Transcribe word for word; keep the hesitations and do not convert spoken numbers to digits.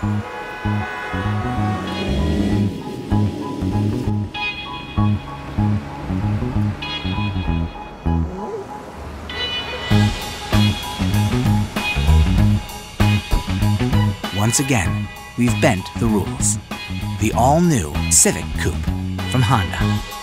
Once again, we've bent the rules. The all-new Civic Coupe from Honda.